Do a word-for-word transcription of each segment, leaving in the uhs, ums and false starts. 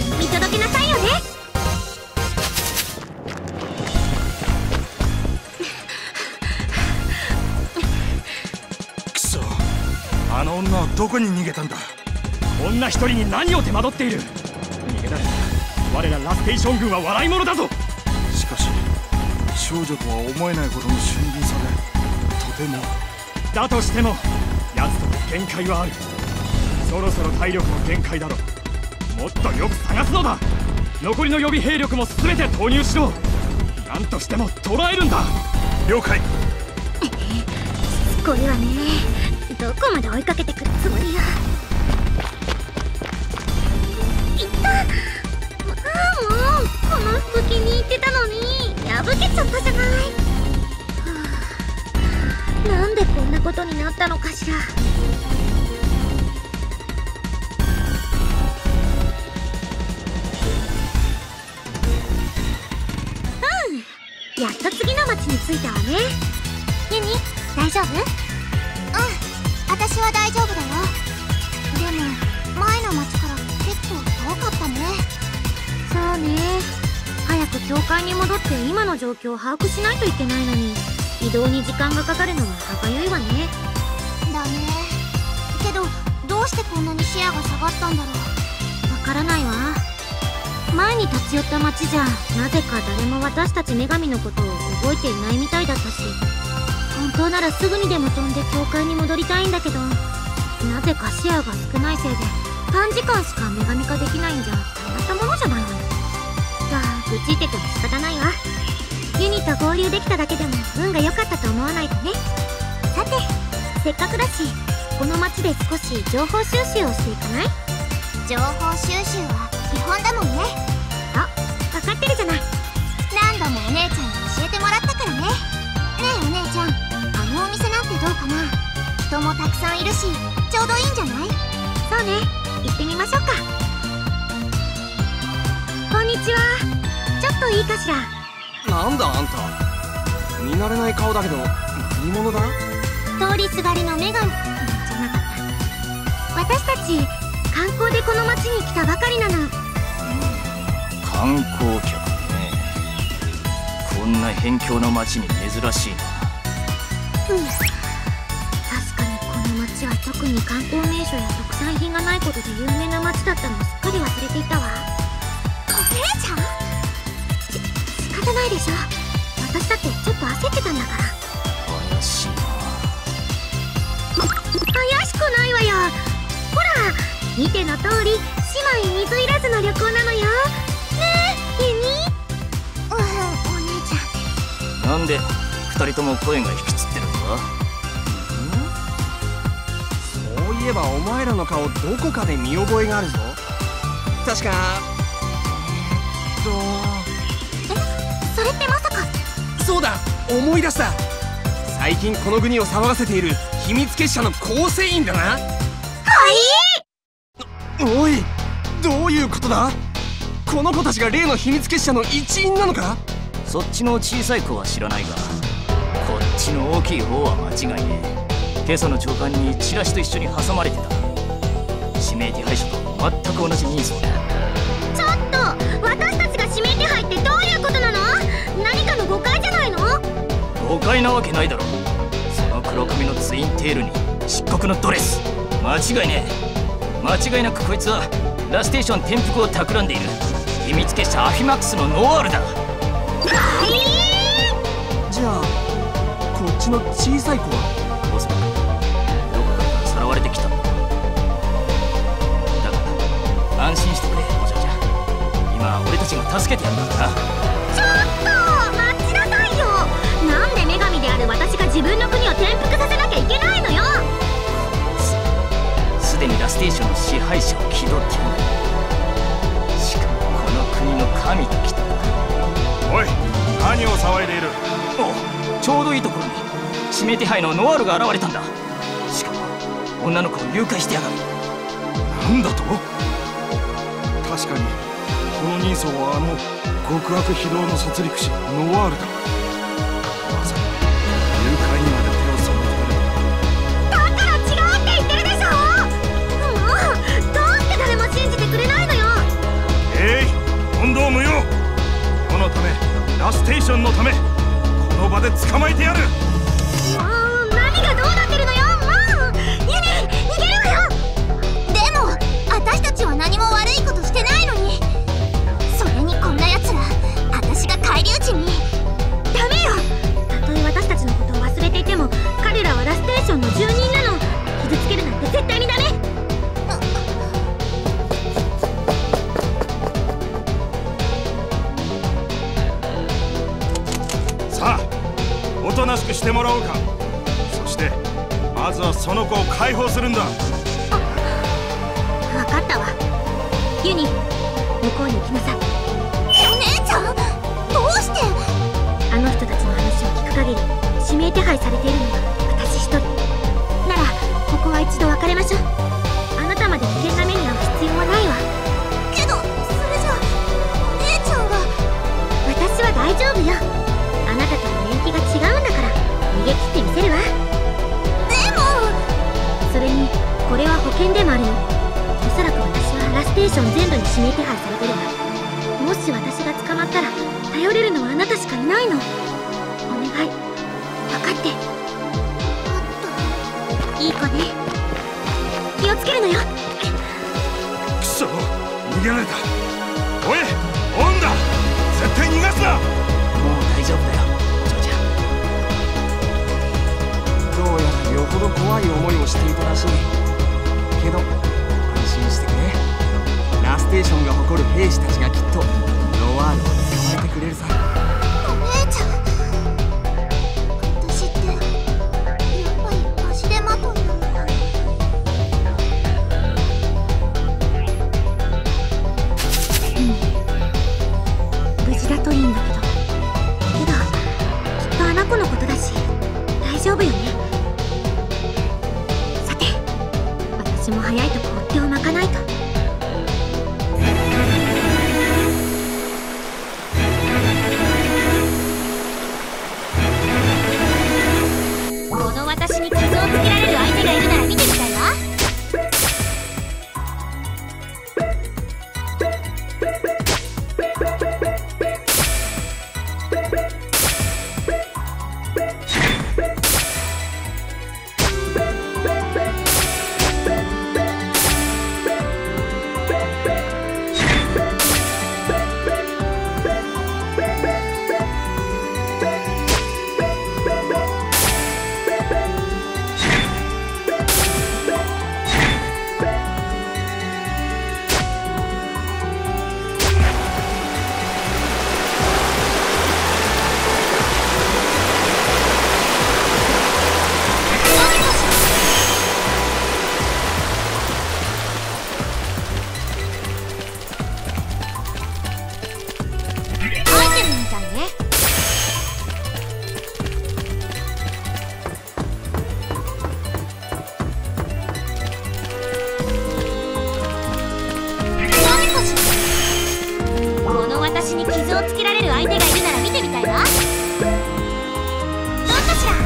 見届けなさいよね。 くそ、あの女はどこに逃げたんだ。 女一人に何を手間取っている。逃げ出した我らラステーション軍は笑い物だぞ。 しかし少女とは思えないほどの俊敏さで、とても。 だとしても奴とも限界はある。そろそろ体力も限界だろう。もっとよく探すのだ。残りの予備兵力も全て投入しろ。何としても捕らえるんだ。 了解。 しつこいわね。どこまで追いかけてくるつもりや。いった。ああ、もうこの服気に入ってたのに破けちゃったじゃない。はあ、なんでこんなことになったのかしら。やっと次の町に着いたわね。ユニ、大丈夫？うん、私は大丈夫だよ。でも前の町から結構遠かったね。そうね。早く教会に戻って今の状況を把握しないといけないのに、移動に時間がかかるのは歯がゆいわね。だね。けどどうしてこんなに視野が下がったんだろう。わからないわ。前に立ち寄った町じゃなぜか誰も私たち女神のことを覚えていないみたいだったし、本当ならすぐにでも飛んで教会に戻りたいんだけど、なぜか視野が少ないせいで短時間しか女神化できないんじゃたまったものじゃないわよ。さあ愚痴ってても仕方ないわ。ユニと合流できただけでも運が良かったと思わないとね。さてせっかくだしこの町で少し情報収集をしていかない？情報収集は基本だもんね。あ、分かってるじゃない。何度もお姉ちゃんに教えてもらったからね。ねえお姉ちゃん、あのお店なんてどうかな。人もたくさんいるしちょうどいいんじゃない？そうね、行ってみましょうか。こんにちは。ちょっといいかしら。 なんだあんた、見慣れない顔だけど何者だ？ 通りすがりの女神じゃなかった。私たち観光でこの町に来たばかりなの。 観光客ね。こんな辺境の町に珍しいな。 うん、確かにこの町は特に観光名所や特産品がないことで有名な町だったのをすっかり忘れていたわ。お姉ちゃん？し仕方ないでしょ。私だってちょっと焦ってたんだから。 怪しいな。 怪しくないわよ。ほら見ての通り姉妹水入らずの旅行なのよ。ねえユニ。うん、お姉ちゃん。 なんで二人とも声が引きつってるんだ？ そういえばお前らの顔どこかで見覚えがあるぞ。確かえー、っとえ、それってまさか。 そうだ、思い出した。最近この国を騒がせている秘密結社の構成員だな。 はい。 おい、どういうことだ？この子たちが例の秘密結社の一員なのか？ そっちの小さい子は知らないが、こっちの大きい方は間違いねえ。今朝の朝刊にチラシと一緒に挟まれてた。指名手配書と全く同じ人相だ。 ちょっと、私たちが指名手配ってどういうことなの？何かの誤解じゃないの？ 誤解なわけないだろ。その黒髪のツインテールに漆黒のドレス、間違いねえ。間違いなくこいつはラステーション転覆を企んでいる秘密結社アフィマックスのノワールだ。 はい。 じゃあこっちの小さい子は？ おそらくどこからさらわれてきたんだ。だから安心してくれお嬢ちゃん。今俺たちが助けてやるからな。 ちょっと待ちなさいよ。なんで女神である私が自分の国を転覆させなきゃいけないのよ。 すでにラステーションの支配者を気取っている。しかもこの国の神と来た。 おい、何を騒いでいる？ お、ちょうどいいところに指名手配のノワールが現れたんだ。しかも女の子を誘拐してやがる。 なんだと？確かにこの人相はあの極悪非道の殺戮師ノワールだ。まさに誘拐にまで手を染めてくれる。 だから違うって言ってるでしょ。もうどうして誰も信じてくれないのよ。 えため、ラステーションのため、この場で捕まえてやる。 もう何がどうなってるのよ。もうユニ逃げるわよ。でも私たちは何も悪いことしてないのに。それにこんなやつら私が返り討ちに。ダメよ。たとえ私たちのことを忘れていても彼らはラステーションの住人なの。傷つけるなんて絶対にダメ。 さあ、おとなしくしてもらおうか。そしてまずはその子を解放するんだ。 分かったわ。ユニ、向こうに行きなさい。お姉ちゃん、どうして？あの人たちの話を聞く限り指名手配されているのは私一人なら、ここは一度別れましょう。あなたまで危険な目に遭う必要はないわ。けどそれじゃお姉ちゃんが。私は大丈夫よ。あなたとは年季が違うんだから逃げ切ってみせるわ。でもそれにこれは保険でもあるの。おそらく私はラステーション全部に指名手配されてるわ。もし私が捕まったら頼れるのはあなたしかいないの。お願い、分かって。いい子ね。気をつけるのよ。 くそ、逃げられた。おい、オンだ。絶対逃がすな。 もう大丈夫だよ、お嬢ちゃん。 どうやらよほど怖い思いをしていたらしいけど、安心してくれ。ラステーションが誇る兵士たちがきっとノワールを捕まえてくれるさ。 お姉ちゃん、私ってやっぱり足手まといなのかな。うん、無事だといいんだけど。けどきっとあの子のことだし大丈夫よね。さて、私も早いとこ追っ手を巻かないと。この私に傷をつけられる相手がいるなら見てみたいわ。私に傷をつけられる相手がいるなら見てみたいわ。どうかしら。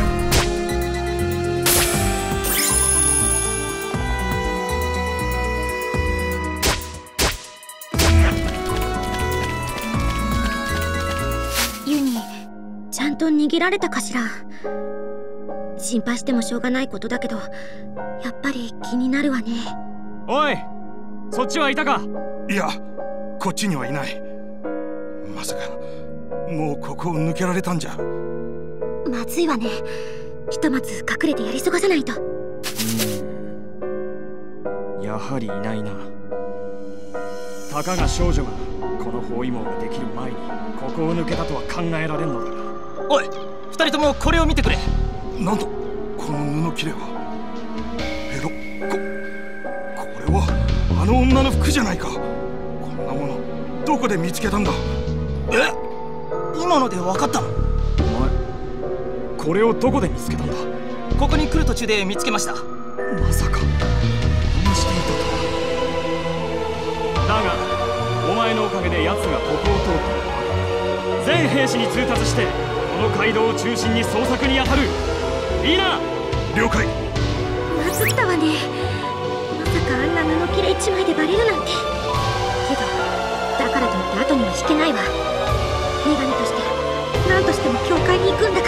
ユニ、ちゃんと逃げられたかしら。心配してもしょうがないことだけど、やっぱり気になるわね。 おい、そっちはいたか。 いや、こっちにはいない。まさかもうここを抜けられたんじゃ。 まずいわね。ひとまず隠れてやり過ごさないと。 うん、やはりいないな。たかが少女がこの包囲網ができる前にここを抜けたとは考えられんのだが。 おい、二人ともこれを見てくれ。 なんと、この布切れは。えろ、ここれはあの女の服じゃないか。こんなものどこで見つけたんだ。 え、今ので分かったの？ お前、これをどこで見つけたんだ？ ここに来る途中で見つけました。 まさか何していたとは。だがお前のおかげで奴がここを通った。全兵士に通達してこの街道を中心に捜索に当たる。いいな。 了解。 まずったわね。まさかあんな布切れ一枚でバレるなんて。けどだからといって後には引けないわ。 女神として何としても教会に行くんだから。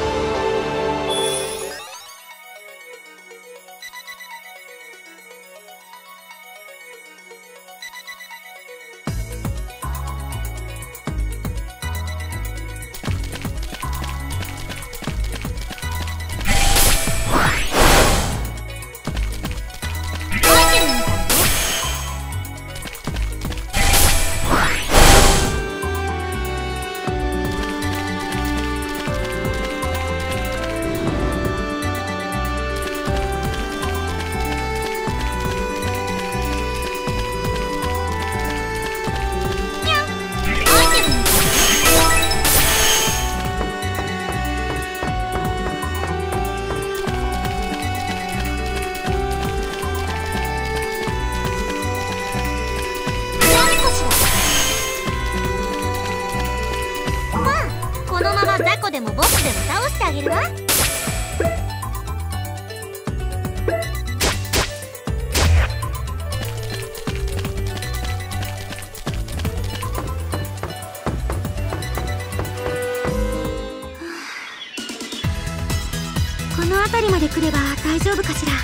でもボスでも倒してあげるわ。この辺りまで来れば大丈夫かしら。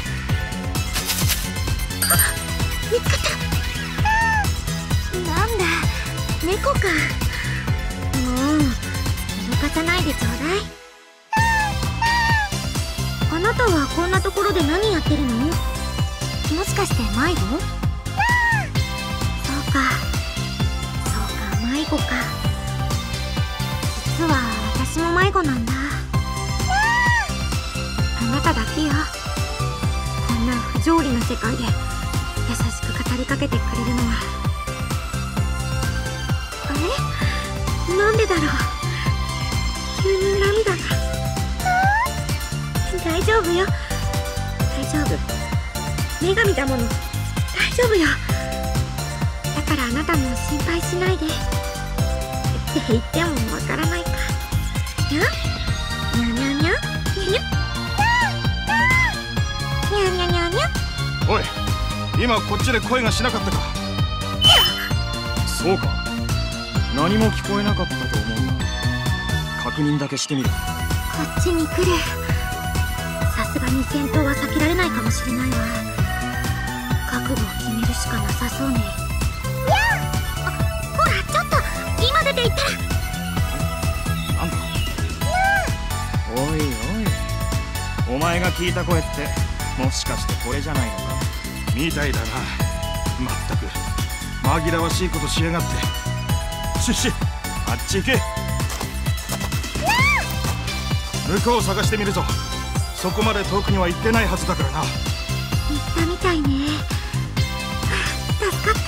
あ、見つかった。なんだ、猫か。もう動かさないでちょうだい。あなたはこんなところで何やってるの？もしかして迷子？そうかそうか、迷子か。実は私も迷子なんだ。あなただけよ。こんな不条理な世界で優しく語りかけてくれるのは。あれ？なんでだろう。急に涙が。大丈夫よ、大丈夫。女神だもの、大丈夫よ。だからあなたも心配しないで。って言ってもわからないか。にゃにゃにゃにゃにゃにゃにゃにゃにゃにゃ。 おい、今こっちで声がしなかったか。 そうか、何も聞こえなかったと思うが確認だけしてみる。こっちに来る。さすがに戦闘は避けられないかもしれないわ。覚悟を決めるしかなさそうね。やあ、ほらちょっと今出て行ったら。 なんだ。おいおい、お前が聞いた声ってもしかしてこれじゃないのか。 みたいだな。まったく紛らわしいことしやがって。シュッシュ、あっち行け。向こうを探してみるぞ。そこまで遠くには行ってないはずだからな。 行ったみたいね。助かった。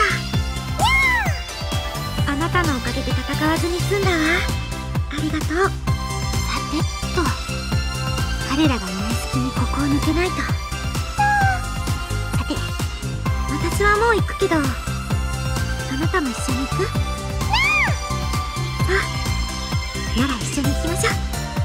あなたのおかげで戦わずに済んだわ。ありがとう。さてと、彼らがいない隙にここを抜けないと。さて、私はもう行くけど、あなたも一緒に行く？あ、なら一緒に行きましょう。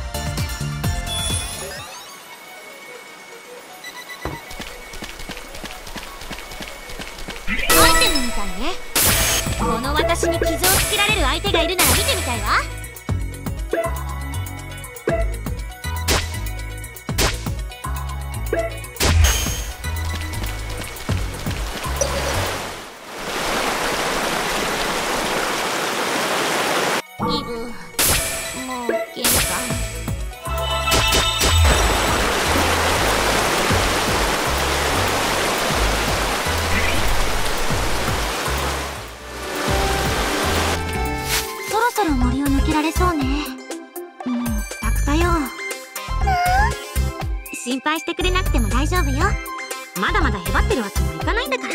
みたいね。この私に傷をつけられる相手がいるなら見てみたいわ。イブ、もう限界。そろそろ森を抜けられそうね。もう楽だよ。心配してくれなくても大丈夫よ。まだまだへばってるわけにはいかないんだから。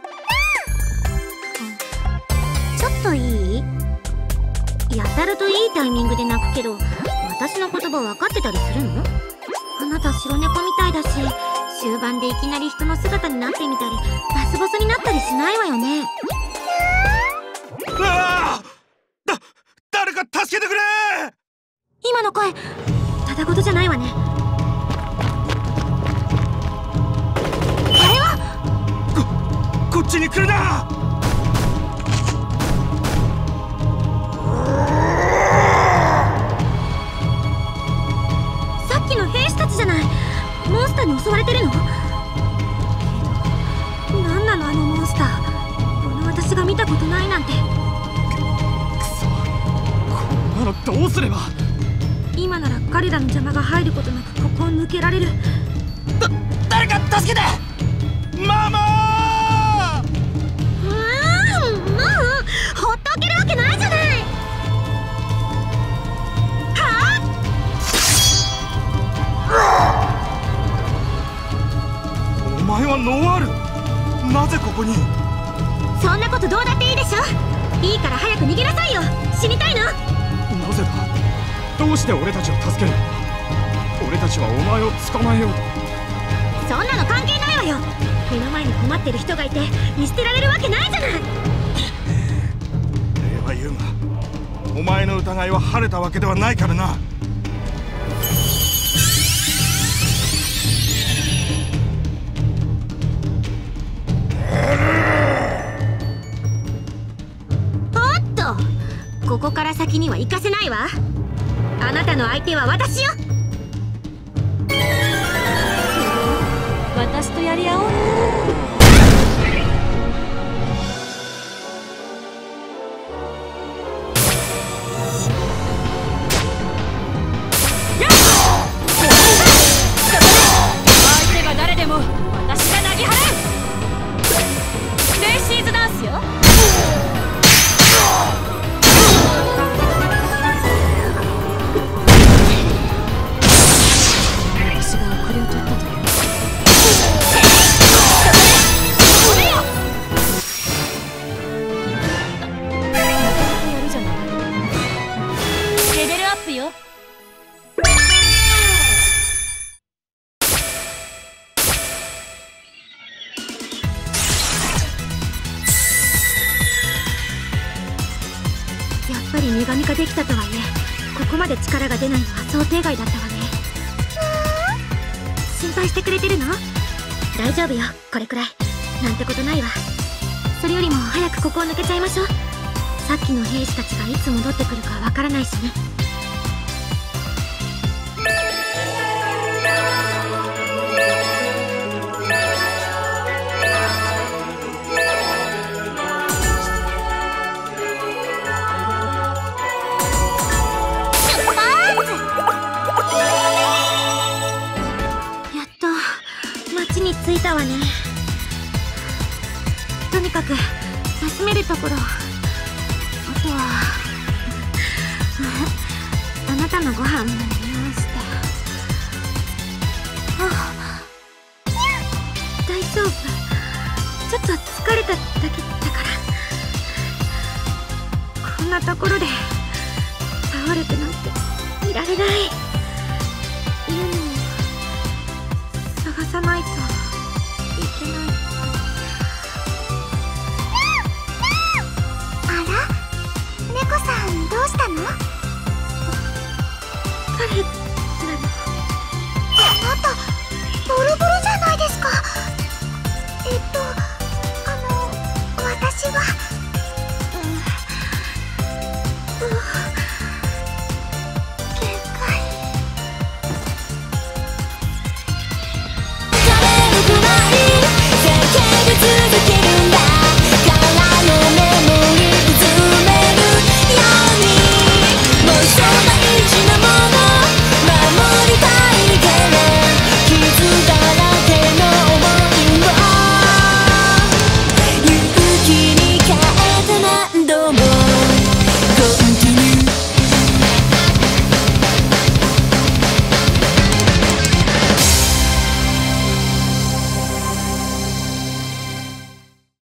ちょっといい？やたらといいタイミングで泣くけど、私の言葉分かってたりするの？あなた白猫みたいだし、終盤でいきなり人の姿になってみたりラスボスになったりしないわよね。 うわー！誰か助けてくれ！ 今の声、ただごとじゃないわね。あれは！ こ、こっちに来るな！ に襲われてるの？なんなのあのモンスター。この私が見たことないなんて。 くそ、こんなのどうすれば。 今なら彼らの邪魔が入ることなくここを抜けられる。 だ誰か助けて。 ママー。 うーん、もうほっとけるわけないじゃない。はお前はノワール、なぜここに？ そんなことどうだっていいでしょ。いいから早く逃げなさいよ。死にたいの？ なぜだ。どうして俺たちを助けるの？俺たちはお前を捕まえようと。 そんなの関係ないわよ。目の前に困ってる人がいて見捨てられるわけないじゃない。 礼は言うが、お前の疑いは晴れたわけではないからな。 おっと、ここから先には行かせないわ。あなたの相手は私よ。私とやり合おう。相手が誰でも私が投げ払う。レイシーズダンスよ。私が遅れを取ったという。レベルアップよ。やっぱり女神化できたとはいえ、ここまで力が出ないのは想定外だったわね。心配してくれてるの？大丈夫よ、これくらい。なんてことないわ。それよりも早くここを抜けちゃいましょう。さっきの兵士たちがいつ戻ってくるかわからないしね。やっと町に着いたわね。とにかく休めるところ、あとはあなたのご飯も用意して。あ、大丈夫。ちょっと疲れただけだから。こんなところで倒れてなんていられない。家に探さないといけない。 あら、猫さんどうしたの？ 彼